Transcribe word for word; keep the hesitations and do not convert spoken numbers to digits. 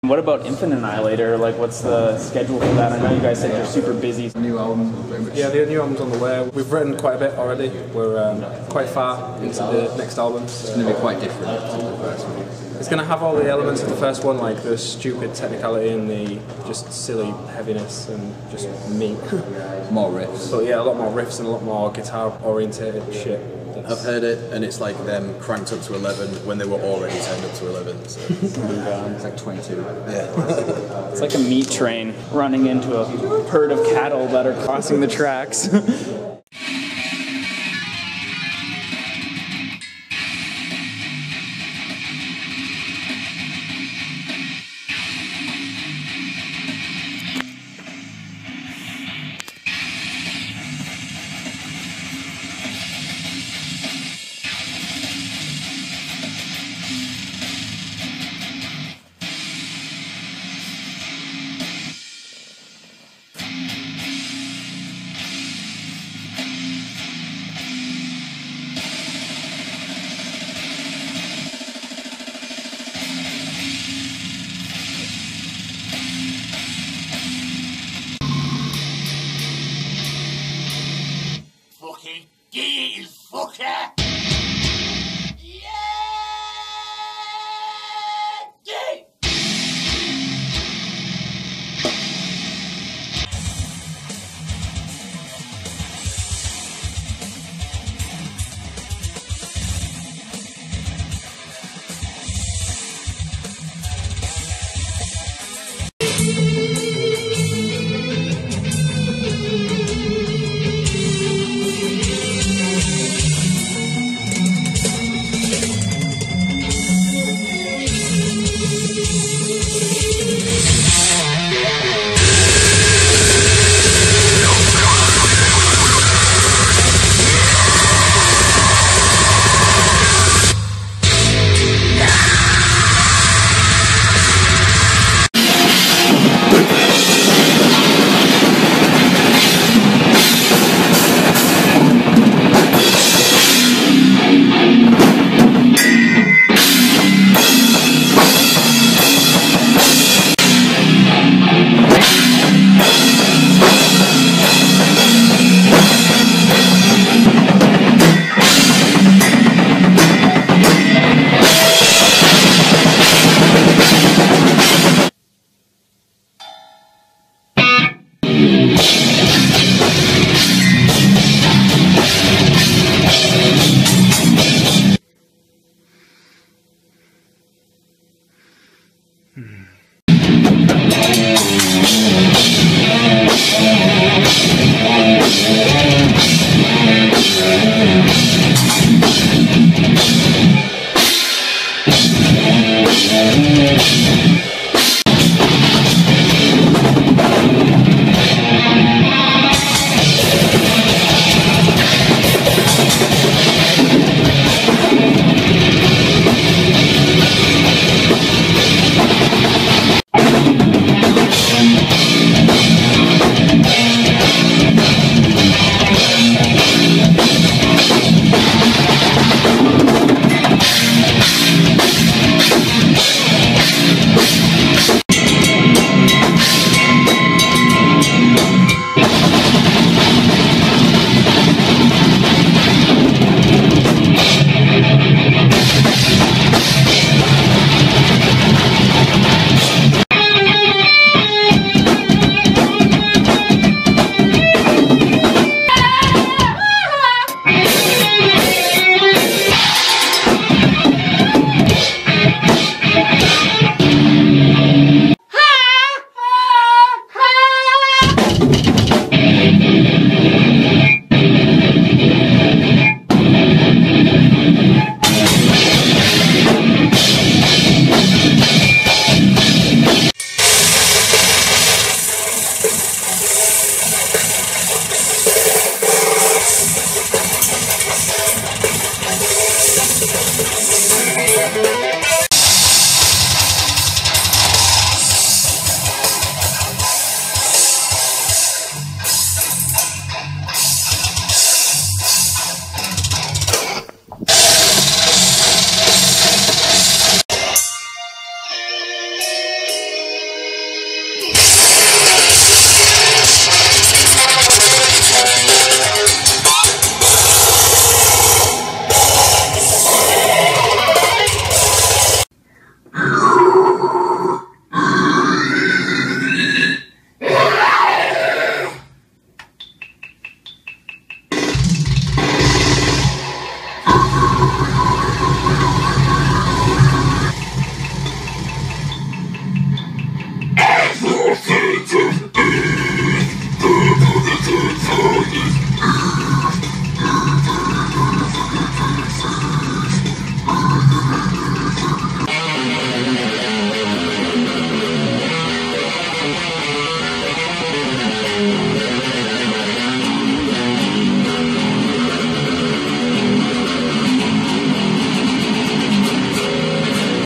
What about Infant Annihilator? Like, what's the schedule for that? I know you guys said you're super busy. New album? Yeah, the new album's on the way. We've written quite a bit already. We're um, quite far into the next album. So. It's going to be quite different to the first one. It's going to have all the elements of the first one, like the stupid technicality and the just silly heaviness and just meat. More riffs. But yeah, a lot more riffs and a lot more guitar-orientated shit. I've heard it, and it's like them cranked up to eleven when they were already turned up to eleven. So. It's like twenty-two. Yeah. It's like a meat train running into a herd of cattle that are crossing the tracks.